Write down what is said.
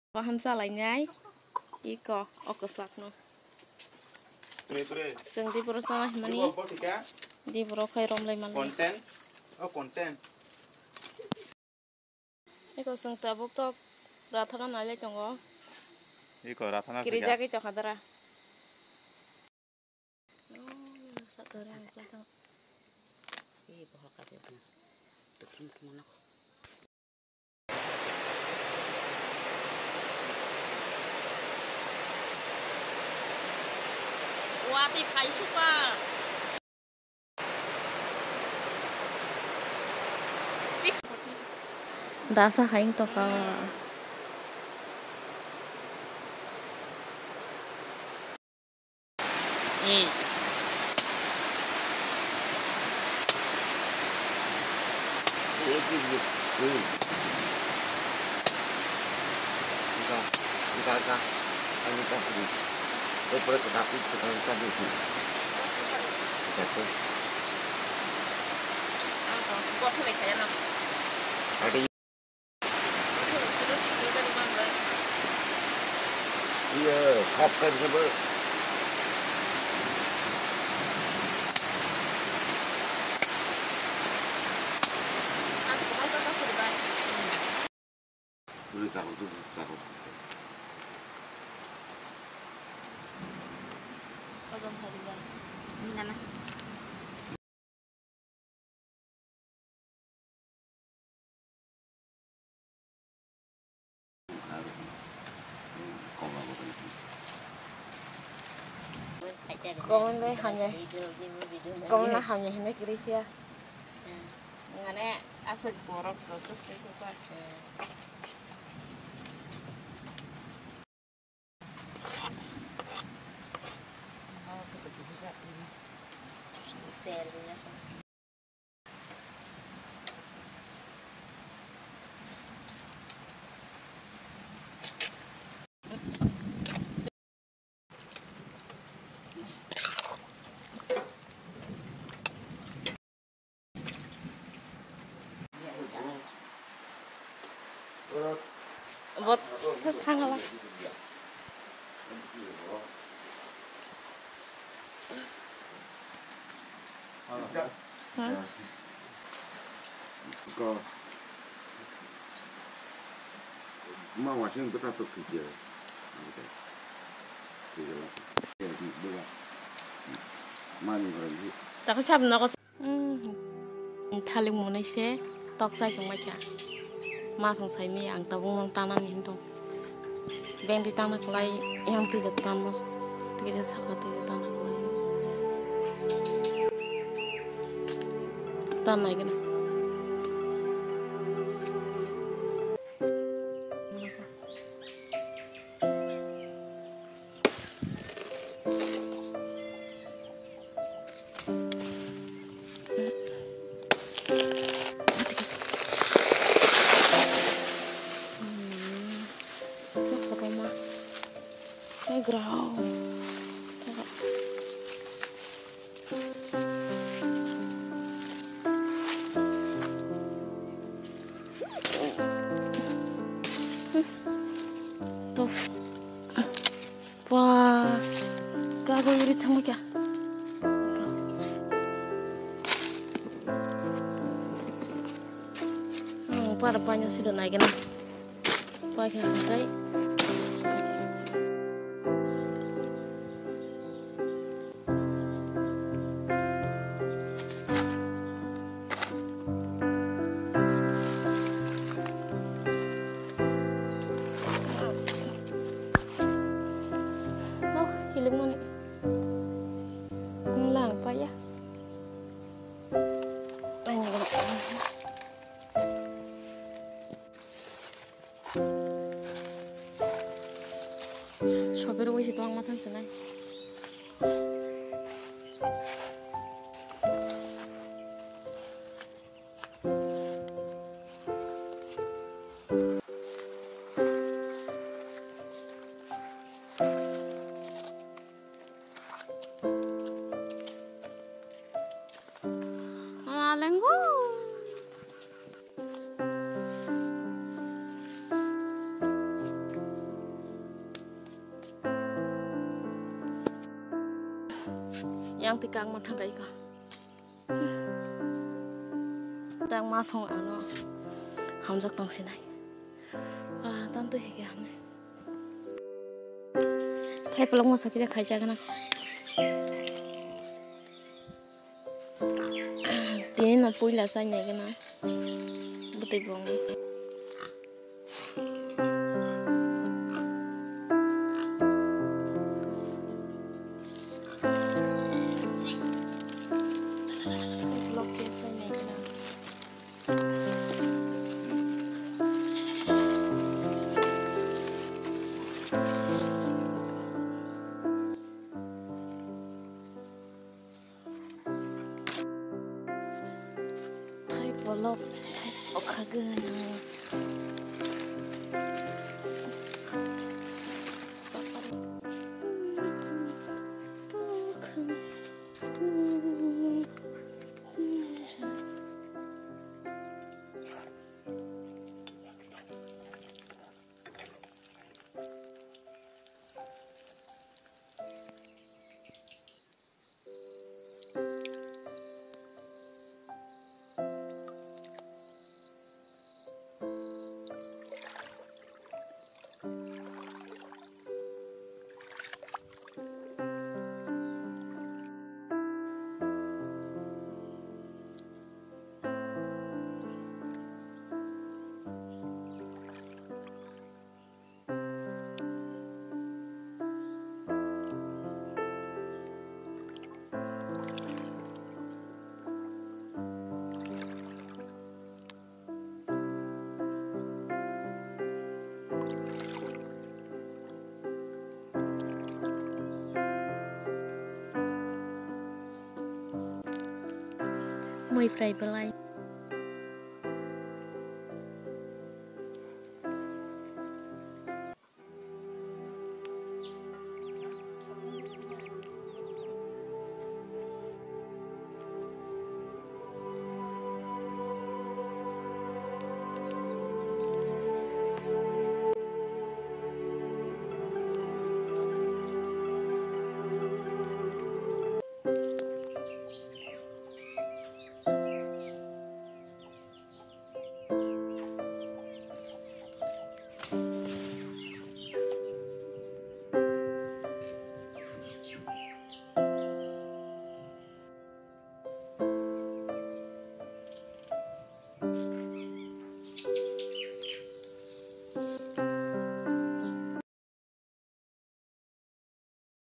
Paham salah nyai, iko okesak no. Seng di perusahaan mani, di perusahaan rom lay mali. Konten. Iko seng tabuk tok rathana nalai tongo. Iko rathana. Kirja ki chokadara. Sadara ngklatang. Bahwa katanya tukin kemana? Wati pai super. Dasa haing to ka. Iya, kapten sebel. Dulu taruh. Pagam saliban. Mana? Kong le hanya. Kong na hanya hene kiri ya. Ngane asal borok terus kayak gitu. Buat tes tanggal lah. Mau wasin kita tuh kerja. Mani lagi. Tak siap nak kos. Thali mau nih sih. Tok saya cuma kya. Masuk saya mi yang tabung mang tanah ni hindung. Beng di tanah kelai yang tidak tanah. Tidak sakit tidak tanah kelai. Tanah gini. Grau. Tuh. Wah. Gago yuri tama kya? Para banyak sudah naik na. Pakai lantai. Hilang mana? Hilang apa ya? Tanya kan. Sopir wis tuang matan senai. Lenggo. yang tikang mau thang cái con tang ma song ano ham jak tang sinai tan tu he kya ne thai palong ma sakija khai ja kana tin na puila sai ne kana butei bong Bolok okagen Muy fray pelai